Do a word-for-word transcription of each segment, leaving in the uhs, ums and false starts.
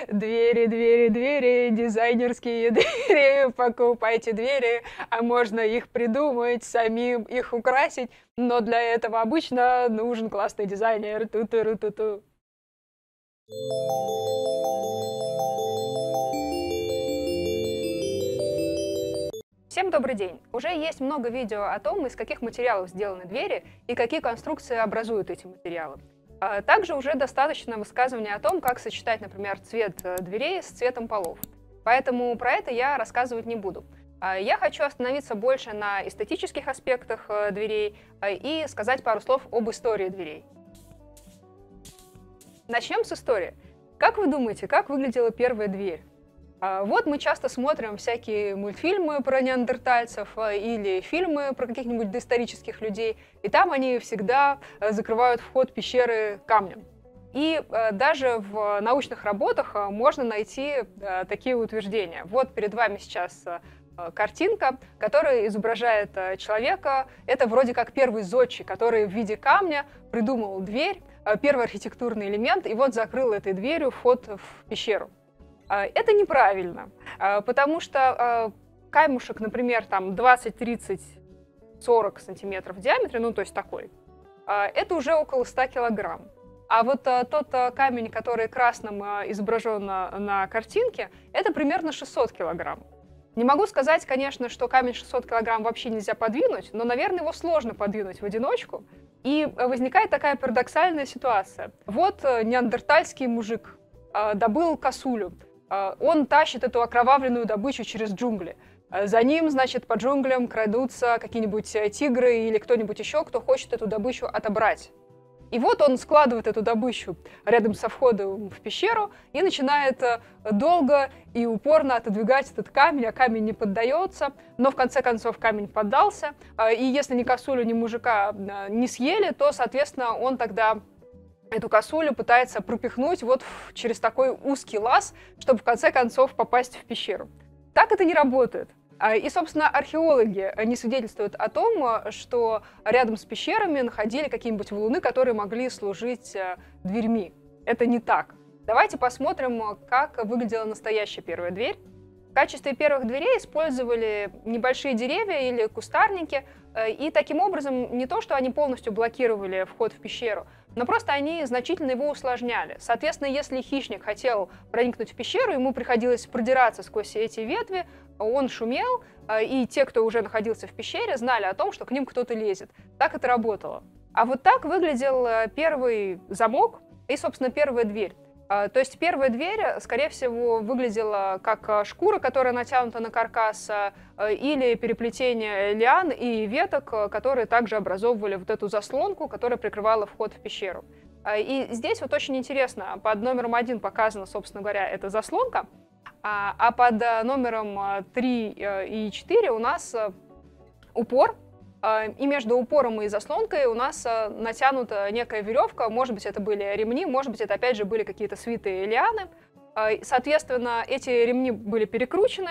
Двери, двери, двери, дизайнерские двери, покупайте двери, а можно их придумать, самим их украсить, но для этого обычно нужен классный дизайнер. Ту-ту-ру-ту-ту. Всем добрый день! Уже есть много видео о том, из каких материалов сделаны двери и какие конструкции образуют эти материалы. Также уже достаточно высказываний о том, как сочетать, например, цвет дверей с цветом полов. Поэтому про это я рассказывать не буду. Я хочу остановиться больше на эстетических аспектах дверей и сказать пару слов об истории дверей. Начнем с истории. Как вы думаете, как выглядела первая дверь? Вот мы часто смотрим всякие мультфильмы про неандертальцев или фильмы про каких-нибудь доисторических людей, и там они всегда закрывают вход пещеры камнем. И даже в научных работах можно найти такие утверждения. Вот перед вами сейчас картинка, которая изображает человека. Это вроде как первый зодчий, который в виде камня придумал дверь, первый архитектурный элемент, и вот закрыл этой дверью вход в пещеру. Это неправильно, потому что камушек, например, там двадцать, тридцать, сорок сантиметров в диаметре, ну то есть такой, это уже около ста килограмм. А вот тот камень, который красным изображен на, на картинке, это примерно шестьсот килограмм. Не могу сказать, конечно, что камень шестьсот килограмм вообще нельзя подвинуть, но, наверное, его сложно подвинуть в одиночку. И возникает такая парадоксальная ситуация. Вот неандертальский мужик добыл косулю. Он тащит эту окровавленную добычу через джунгли. За ним, значит, по джунглям крадутся какие-нибудь тигры или кто-нибудь еще, кто хочет эту добычу отобрать. И вот он складывает эту добычу рядом со входом в пещеру и начинает долго и упорно отодвигать этот камень, а камень не поддается, но в конце концов камень поддался. И если ни косулю, ни мужика не съели, то, соответственно, он тогда эту косулю пытается пропихнуть вот через такой узкий лаз, чтобы в конце концов попасть в пещеру. Так это не работает. И, собственно, археологи не свидетельствуют о том, что рядом с пещерами находили какие-нибудь валуны, которые могли служить дверьми. Это не так. Давайте посмотрим, как выглядела настоящая первая дверь. В качестве первых дверей использовали небольшие деревья или кустарники, и таким образом не то, что они полностью блокировали вход в пещеру, но просто они значительно его усложняли. Соответственно, если хищник хотел проникнуть в пещеру, ему приходилось продираться сквозь эти ветви, он шумел, и те, кто уже находился в пещере, знали о том, что к ним кто-то лезет. Так это работало. А вот так выглядел первый замок и, собственно, первая дверь. То есть первая дверь, скорее всего, выглядела как шкура, которая натянута на каркас, или переплетение лиан и веток, которые также образовывали вот эту заслонку, которая прикрывала вход в пещеру. И здесь вот очень интересно, под номером один показана, собственно говоря, эта заслонка, а под номером три и четыре у нас упор. И между упором и заслонкой у нас натянута некая веревка, может быть, это были ремни, может быть, это опять же были какие-то свитые лианы. Соответственно, эти ремни были перекручены,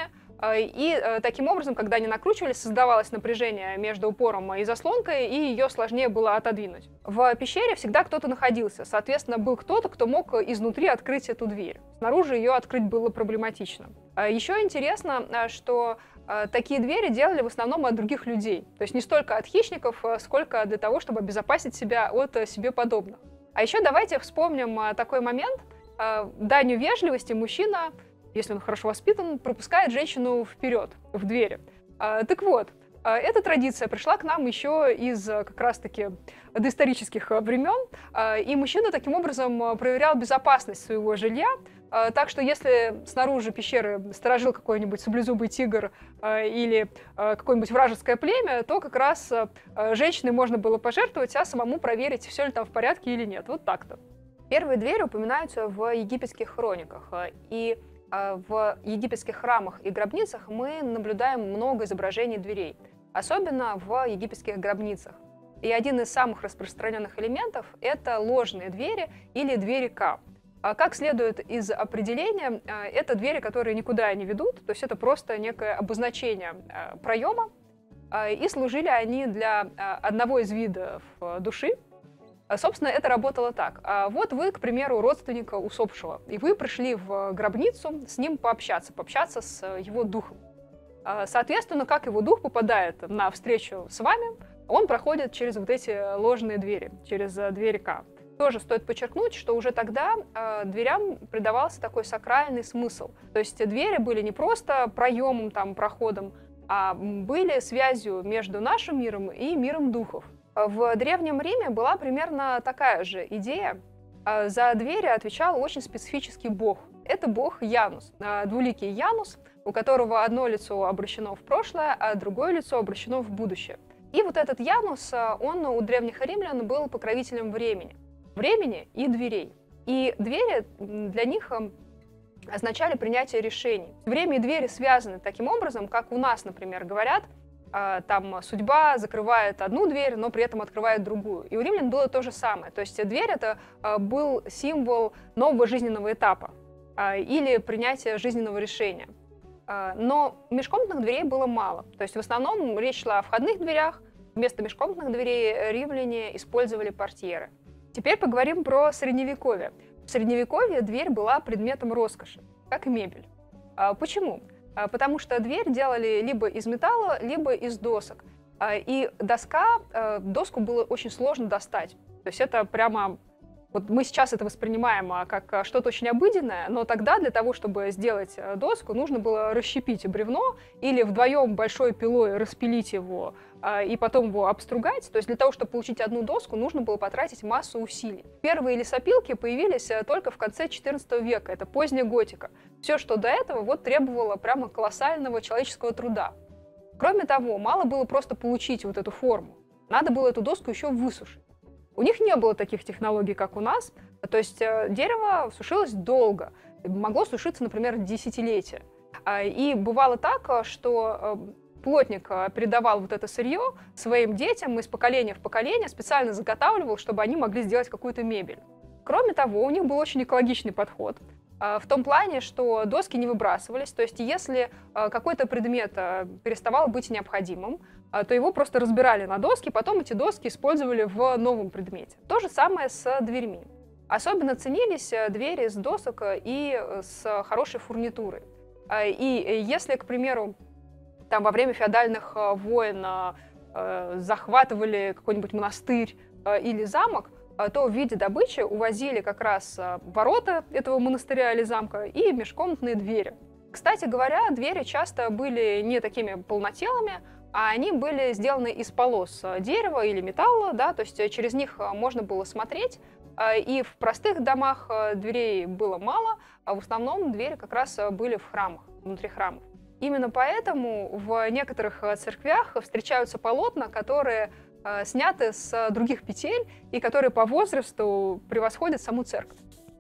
и таким образом, когда они накручивались, создавалось напряжение между упором и заслонкой, и ее сложнее было отодвинуть. В пещере всегда кто-то находился, соответственно, был кто-то, кто мог изнутри открыть эту дверь. Снаружи ее открыть было проблематично. Еще интересно, что такие двери делали в основном от других людей. То есть не столько от хищников, сколько для того, чтобы обезопасить себя от себе подобных. А еще давайте вспомним такой момент. Данью вежливости мужчина, если он хорошо воспитан, пропускает женщину вперед, в двери. Так вот, эта традиция пришла к нам еще из как раз-таки доисторических времен, и мужчина таким образом проверял безопасность своего жилья. Так что если снаружи пещеры сторожил какой-нибудь саблезубый тигр или какое-нибудь вражеское племя, то как раз женщиной можно было пожертвовать, а самому проверить, все ли там в порядке или нет. Вот так-то. Первые двери упоминаются в египетских хрониках, и в египетских храмах и гробницах мы наблюдаем много изображений дверей, особенно в египетских гробницах. И один из самых распространенных элементов – это ложные двери или двери Ка. Как следует из определения, это двери, которые никуда не ведут, то есть это просто некое обозначение проема, и служили они для одного из видов души. Собственно, это работало так. Вот вы, к примеру, родственника усопшего, и вы пришли в гробницу с ним пообщаться, пообщаться с его духом. Соответственно, как его дух попадает на встречу с вами, он проходит через вот эти ложные двери, через двери К. Тоже стоит подчеркнуть, что уже тогда э, дверям придавался такой сакральный смысл. То есть двери были не просто проемом, там, проходом, а были связью между нашим миром и миром духов. В Древнем Риме была примерно такая же идея. За двери отвечал очень специфический бог. Это бог Янус, двуликий Янус, у которого одно лицо обращено в прошлое, а другое лицо обращено в будущее. И вот этот Янус, он у древних римлян был покровителем времени. Времени и дверей. И двери для них означали принятие решений. Время и двери связаны таким образом, как у нас, например, говорят, там судьба закрывает одну дверь, но при этом открывает другую. И у римлян было то же самое. То есть дверь — это был символ нового жизненного этапа или принятия жизненного решения. Но межкомнатных дверей было мало. То есть в основном речь шла о входных дверях. Вместо межкомнатных дверей римляне использовали портьеры. Теперь поговорим про Средневековье. В Средневековье дверь была предметом роскоши, как и мебель. Почему? Потому что дверь делали либо из металла, либо из досок. И доска, доску было очень сложно достать. То есть это прямо... Вот мы сейчас это воспринимаем как что-то очень обыденное, но тогда для того, чтобы сделать доску, нужно было расщепить бревно или вдвоем большой пилой распилить его и потом его обстругать. То есть для того, чтобы получить одну доску, нужно было потратить массу усилий. Первые лесопилки появились только в конце четырнадцатого века, это поздняя готика. Все, что до этого, вот требовало прямо колоссального человеческого труда. Кроме того, мало было просто получить вот эту форму, надо было эту доску еще высушить. У них не было таких технологий, как у нас, то есть дерево сушилось долго, могло сушиться, например, десятилетия. И бывало так, что плотник передавал вот это сырье своим детям из поколения в поколение, специально заготавливал, чтобы они могли сделать какую-то мебель. Кроме того, у них был очень экологичный подход, в том плане, что доски не выбрасывались, то есть если какой-то предмет переставал быть необходимым, то его просто разбирали на доски, потом эти доски использовали в новом предмете. То же самое с дверьми. Особенно ценились двери с досок и с хорошей фурнитурой. И если, к примеру, там во время феодальных войн захватывали какой-нибудь монастырь или замок, то в виде добычи увозили как раз ворота этого монастыря или замка и межкомнатные двери. Кстати говоря, двери часто были не такими полнотелыми, а они были сделаны из полос дерева или металла, да, то есть через них можно было смотреть, и в простых домах дверей было мало, а в основном двери как раз были в храмах, внутри храмов. Именно поэтому в некоторых церквях встречаются полотна, которые сняты с других петель и которые по возрасту превосходят саму церковь.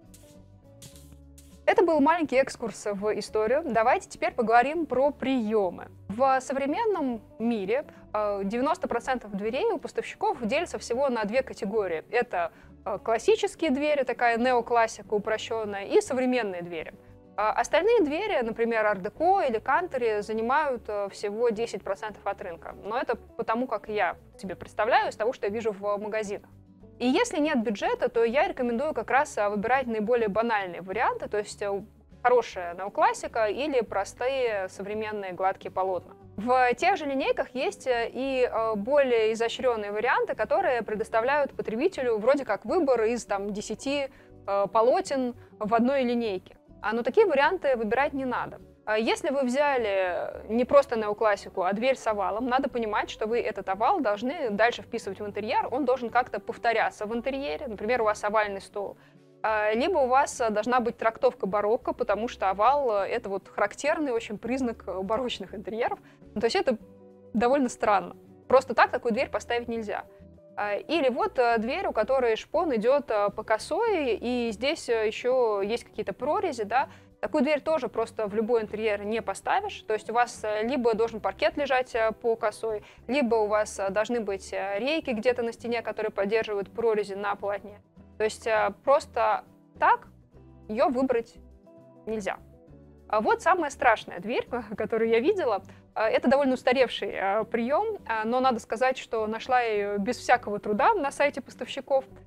Это был маленький экскурс в историю. Давайте теперь поговорим про приемы. В современном мире девяносто процентов дверей у поставщиков делятся всего на две категории. Это классические двери, такая неоклассика упрощенная, и современные двери. Остальные двери, например, ар-деко или кантри, занимают всего десять процентов от рынка. Но это потому, как я себе представляю, из того, что я вижу в магазинах. И если нет бюджета, то я рекомендую как раз выбирать наиболее банальные варианты, то есть хорошая неоклассика или простые современные гладкие полотна. В тех же линейках есть и более изощренные варианты, которые предоставляют потребителю вроде как выбор из там, десяти полотен в одной линейке. Но такие варианты выбирать не надо. Если вы взяли не просто неоклассику, а дверь с овалом, надо понимать, что вы этот овал должны дальше вписывать в интерьер, он должен как-то повторяться в интерьере, например, у вас овальный стол. Либо у вас должна быть трактовка барокко, потому что овал — это вот характерный очень признак барочных интерьеров. То есть это довольно странно. Просто так такую дверь поставить нельзя. Или вот дверь, у которой шпон идет по косой, и здесь еще есть какие-то прорези, да. Такую дверь тоже просто в любой интерьер не поставишь. То есть у вас либо должен паркет лежать по косой, либо у вас должны быть рейки где-то на стене, которые поддерживают прорези на полотне. То есть просто так ее выбрать нельзя. А вот самая страшная дверь, которую я видела. Это довольно устаревший прием, но надо сказать, что нашла я ее без всякого труда на сайте поставщиков.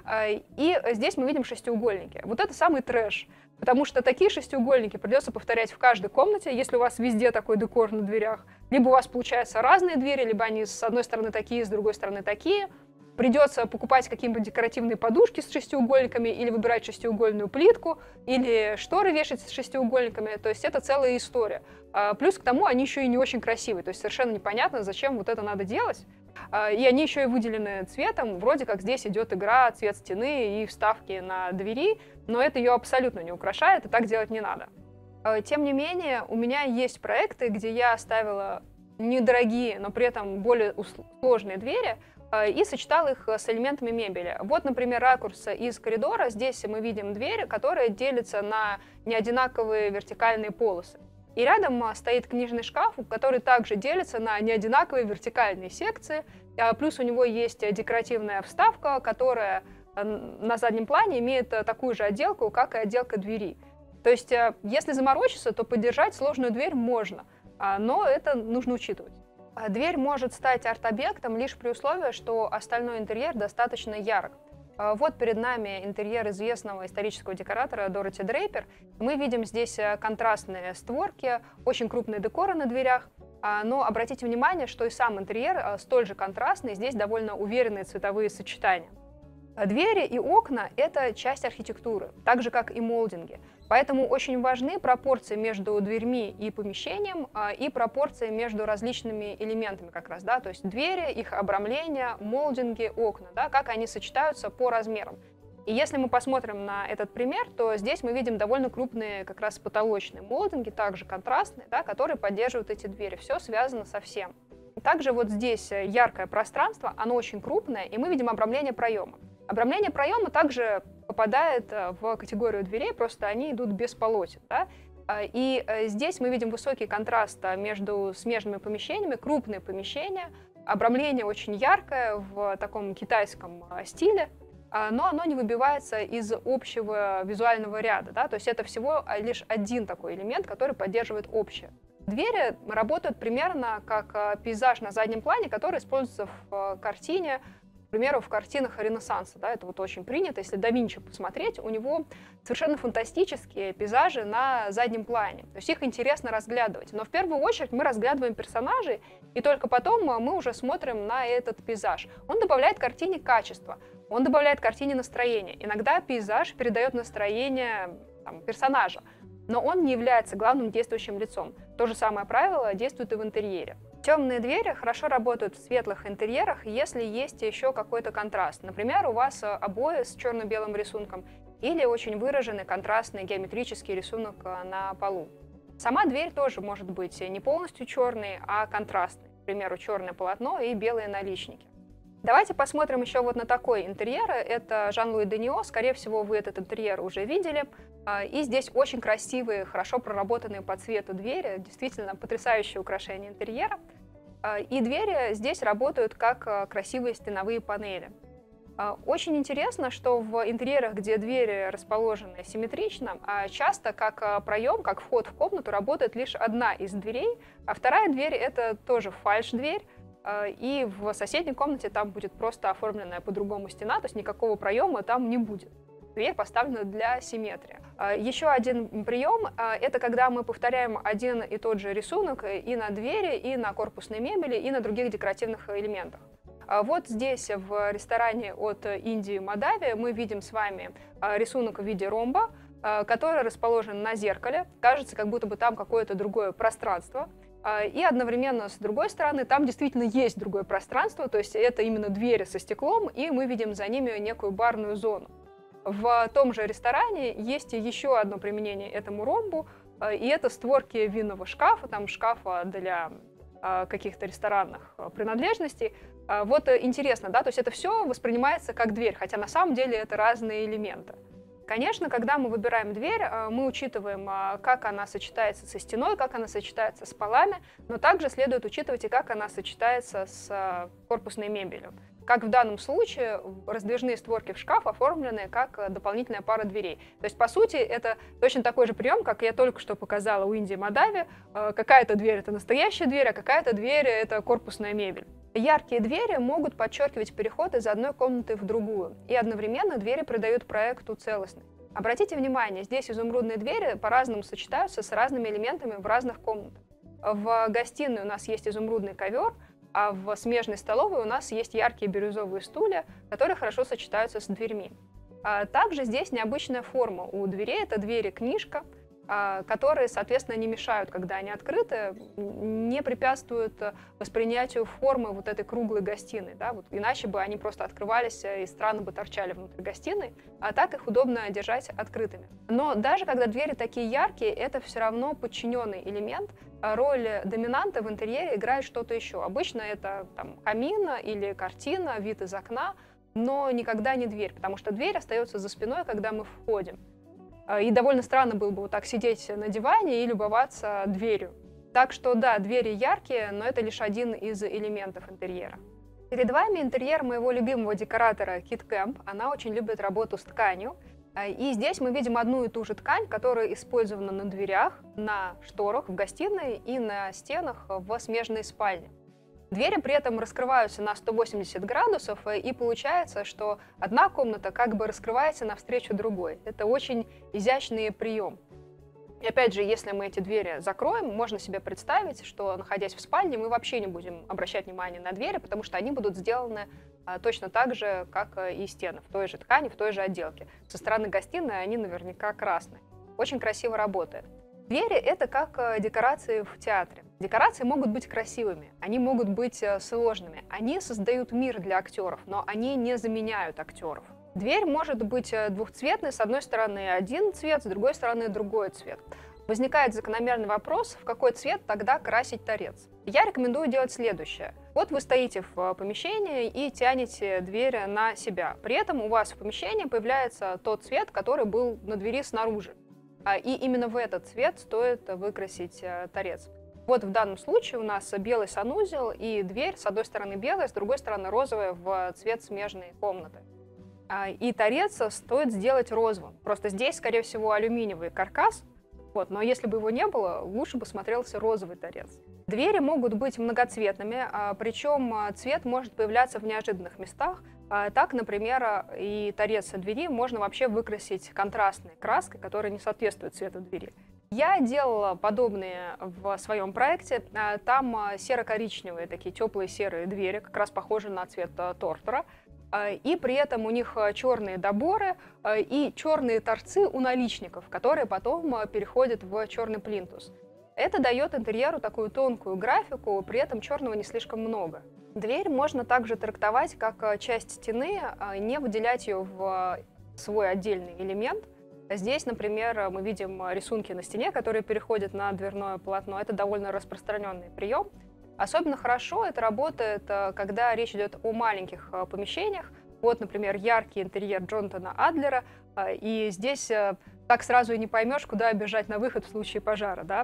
И здесь мы видим шестиугольники. Вот это самый трэш, потому что такие шестиугольники придется повторять в каждой комнате, если у вас везде такой декор на дверях. Либо у вас получаются разные двери, либо они с одной стороны такие, с другой стороны такие. Придется покупать какие-нибудь декоративные подушки с шестиугольниками, или выбирать шестиугольную плитку, или шторы вешать с шестиугольниками. То есть это целая история. Плюс к тому они еще и не очень красивые, то есть совершенно непонятно, зачем вот это надо делать. И они еще и выделены цветом, вроде как здесь идет игра, цвет стены и вставки на двери, но это ее абсолютно не украшает, и так делать не надо. Тем не менее, у меня есть проекты, где я ставила недорогие, но при этом более сложные двери, и сочетал их с элементами мебели. Вот, например, ракурс из коридора. Здесь мы видим дверь, которая делится на неодинаковые вертикальные полосы. И рядом стоит книжный шкаф, который также делится на неодинаковые вертикальные секции. Плюс у него есть декоративная вставка, которая на заднем плане имеет такую же отделку, как и отделка двери. То есть, если заморочиться, то поддержать сложную дверь можно, но это нужно учитывать. Дверь может стать арт-объектом лишь при условии, что остальной интерьер достаточно ярок. Вот перед нами интерьер известного исторического декоратора Дороти Дрейпер. Мы видим здесь контрастные створки, очень крупные декоры на дверях, но обратите внимание, что и сам интерьер столь же контрастный, здесь довольно уверенные цветовые сочетания. Двери и окна – это часть архитектуры, так же, как и молдинги. Поэтому очень важны пропорции между дверьми и помещением и пропорции между различными элементами как раз, да, то есть двери, их обрамление, молдинги, окна, да, как они сочетаются по размерам. И если мы посмотрим на этот пример, то здесь мы видим довольно крупные как раз потолочные молдинги, также контрастные, да, которые поддерживают эти двери. Все связано со всем. Также вот здесь яркое пространство, оно очень крупное, и мы видим обрамление проема. Обрамление проема также попадает в категорию дверей, просто они идут без полотен. Да? И здесь мы видим высокий контраст между смежными помещениями, крупные помещения, обрамление очень яркое в таком китайском стиле, но оно не выбивается из общего визуального ряда. Да? То есть это всего лишь один такой элемент, который поддерживает общее. Двери работают примерно как пейзаж на заднем плане, который используется в картине, к примеру, в картинах Ренессанса, да, это вот очень принято. Если да Винчи посмотреть, у него совершенно фантастические пейзажи на заднем плане. То есть их интересно разглядывать. Но в первую очередь мы разглядываем персонажей, и только потом мы уже смотрим на этот пейзаж. Он добавляет картине качество, он добавляет картине настроение. Иногда пейзаж передает настроение там, персонажа, но он не является главным действующим лицом. То же самое правило действует и в интерьере. Темные двери хорошо работают в светлых интерьерах, если есть еще какой-то контраст. Например, у вас обои с черно-белым рисунком или очень выраженный контрастный геометрический рисунок на полу. Сама дверь тоже может быть не полностью черной, а контрастной. К примеру, черное полотно и белые наличники. Давайте посмотрим еще вот на такой интерьер. Это Жан-Луи Деньо. Скорее всего, вы этот интерьер уже видели. И здесь очень красивые, хорошо проработанные по цвету двери. Действительно потрясающее украшение интерьера. И двери здесь работают как красивые стеновые панели. Очень интересно, что в интерьерах, где двери расположены симметрично, часто как проем, как вход в комнату работает лишь одна из дверей, а вторая дверь — это тоже фальш-дверь, и в соседней комнате там будет просто оформленная по-другому стена, то есть никакого проема там не будет. Дверь поставлена для симметрии. Еще один прием — это когда мы повторяем один и тот же рисунок и на двери, и на корпусной мебели, и на других декоративных элементах. Вот здесь в ресторане от Индии Мадави мы видим с вами рисунок в виде ромба, который расположен на зеркале. Кажется, как будто бы там какое-то другое пространство. И одновременно с другой стороны там действительно есть другое пространство, то есть это именно двери со стеклом, и мы видим за ними некую барную зону. В том же ресторане есть еще одно применение этому ромбу, и это створки винного шкафа, там шкафа для каких-то ресторанных принадлежностей. Вот интересно, да, то есть это все воспринимается как дверь, хотя на самом деле это разные элементы. Конечно, когда мы выбираем дверь, мы учитываем, как она сочетается со стеной, как она сочетается с полами, но также следует учитывать и как она сочетается с корпусной мебелью. Как в данном случае, раздвижные створки в шкаф оформлены как дополнительная пара дверей. То есть, по сути, это точно такой же прием, как я только что показала у Индии Мадави. Какая-то дверь — это настоящая дверь, а какая-то дверь — это корпусная мебель. Яркие двери могут подчеркивать переход из одной комнаты в другую, и одновременно двери придают проекту целостность. Обратите внимание, здесь изумрудные двери по-разному сочетаются с разными элементами в разных комнатах. В гостиной у нас есть изумрудный ковер, а в смежной столовой у нас есть яркие бирюзовые стулья, которые хорошо сочетаются с дверьми. Также здесь необычная форма у дверей, это двери-книжка, которые, соответственно, не мешают, когда они открыты, не препятствуют воспринятию формы вот этой круглой гостиной. Да? Вот иначе бы они просто открывались и странно бы торчали внутри гостиной, а так их удобно держать открытыми. Но даже когда двери такие яркие, это все равно подчиненный элемент. Роль доминанта в интерьере играет что-то еще. Обычно это там, камин или картина, вид из окна, но никогда не дверь, потому что дверь остается за спиной, когда мы входим. И довольно странно было бы вот так сидеть на диване и любоваться дверью. Так что да, двери яркие, но это лишь один из элементов интерьера. Перед вами интерьер моего любимого декоратора Кит Кэмп. Она очень любит работу с тканью. И здесь мы видим одну и ту же ткань, которая использована на дверях, на шторах в гостиной и на стенах в смежной спальне. Двери при этом раскрываются на сто восемьдесят градусов, и получается, что одна комната как бы раскрывается навстречу другой. Это очень изящный прием. И опять же, если мы эти двери закроем, можно себе представить, что, находясь в спальне, мы вообще не будем обращать внимание на двери, потому что они будут сделаны а, точно так же, как и стены, в той же ткани, в той же отделке. Со стороны гостиной они наверняка красные. Очень красиво работает. Двери — это как декорации в театре. Декорации могут быть красивыми, они могут быть сложными, они создают мир для актеров, но они не заменяют актеров. Дверь может быть двухцветной, с одной стороны один цвет, с другой стороны другой цвет. Возникает закономерный вопрос, в какой цвет тогда красить торец. Я рекомендую делать следующее. Вот вы стоите в помещении и тянете дверь на себя. При этом у вас в помещении появляется тот цвет, который был на двери снаружи. И именно в этот цвет стоит выкрасить торец. Вот в данном случае у нас белый санузел и дверь, с одной стороны белая, с другой стороны розовая в цвет смежной комнаты. И торец стоит сделать розовым. Просто здесь, скорее всего, алюминиевый каркас, вот, но если бы его не было, лучше бы смотрелся розовый торец. Двери могут быть многоцветными, причем цвет может появляться в неожиданных местах. Так, например, и торец двери можно вообще выкрасить контрастной краской, которая не соответствует цвету двери. Я делала подобные в своем проекте. Там серо-коричневые, такие теплые серые двери, как раз похожи на цвет тортера. И при этом у них черные доборы и черные торцы у наличников, которые потом переходят в черный плинтус. Это дает интерьеру такую тонкую графику, при этом черного не слишком много. Дверь можно также трактовать как часть стены, не выделять ее в свой отдельный элемент. Здесь, например, мы видим рисунки на стене, которые переходят на дверное полотно. Это довольно распространенный прием. Особенно хорошо это работает, когда речь идет о маленьких помещениях. Вот, например, яркий интерьер Джонатана Адлера. И здесь так сразу и не поймешь, куда бежать на выход в случае пожара, да?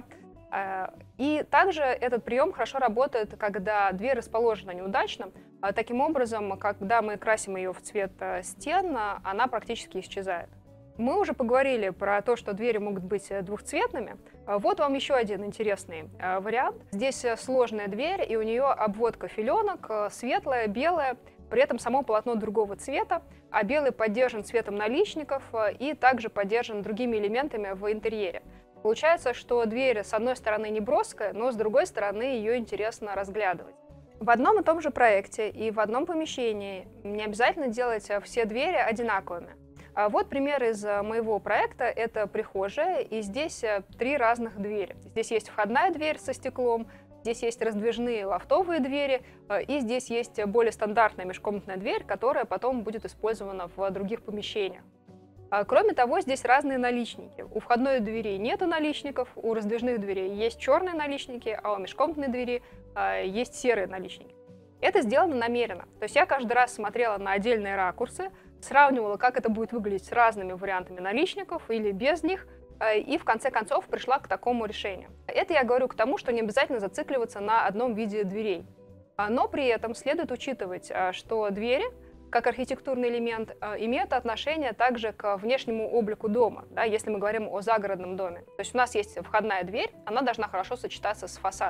И также этот прием хорошо работает, когда дверь расположена неудачно. Таким образом, когда мы красим ее в цвет стен, она практически исчезает. Мы уже поговорили про то, что двери могут быть двухцветными. Вот вам еще один интересный вариант. Здесь сложная дверь, и у нее обводка филенок, светлая, белая, при этом само полотно другого цвета, а белый поддержан цветом наличников и также поддержан другими элементами в интерьере. Получается, что дверь с одной стороны не броская, но с другой стороны ее интересно разглядывать. В одном и том же проекте и в одном помещении не обязательно делать все двери одинаковыми. Вот пример из моего проекта. Это прихожая, и здесь три разных двери. Здесь есть входная дверь со стеклом, здесь есть раздвижные лофтовые двери, и здесь есть более стандартная межкомнатная дверь, которая потом будет использована в других помещениях. Кроме того, здесь разные наличники. У входной двери нет наличников, у раздвижных дверей есть черные наличники, а у межкомнатной двери есть серые наличники. Это сделано намеренно. То есть я каждый раз смотрела на отдельные ракурсы, сравнивала, как это будет выглядеть с разными вариантами наличников или без них, и в конце концов пришла к такому решению. Это я говорю к тому, что не обязательно зацикливаться на одном виде дверей. Но при этом следует учитывать, что двери, как архитектурный элемент, имеют отношение также к внешнему облику дома, да, если мы говорим о загородном доме. То есть у нас есть входная дверь, она должна хорошо сочетаться с фасадом.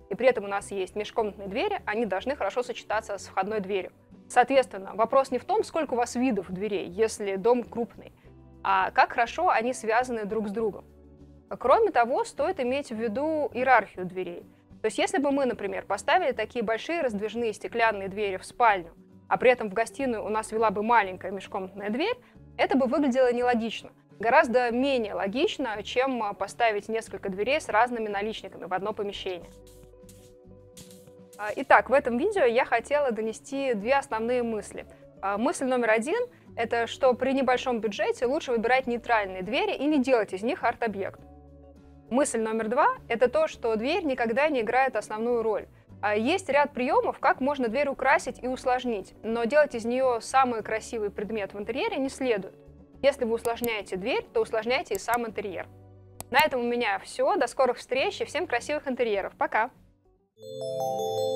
и при этом у нас есть межкомнатные двери, они должны хорошо сочетаться с входной дверью. Соответственно, вопрос не в том, сколько у вас видов дверей, если дом крупный, а как хорошо они связаны друг с другом. Кроме того, стоит иметь в виду иерархию дверей. То есть если бы мы, например, поставили такие большие раздвижные стеклянные двери в спальню, а при этом в гостиную у нас вела бы маленькая межкомнатная дверь, это бы выглядело нелогично. Гораздо менее логично, чем поставить несколько дверей с разными наличниками в одно помещение. Итак, в этом видео я хотела донести две основные мысли. Мысль номер один – это что при небольшом бюджете лучше выбирать нейтральные двери и не делать из них арт-объект. Мысль номер два – это то, что дверь никогда не играет основную роль. Есть ряд приемов, как можно дверь украсить и усложнить, но делать из нее самый красивый предмет в интерьере не следует. Если вы усложняете дверь, то усложняйте и сам интерьер. На этом у меня все. До скорых встреч и всем красивых интерьеров. Пока! Thank you.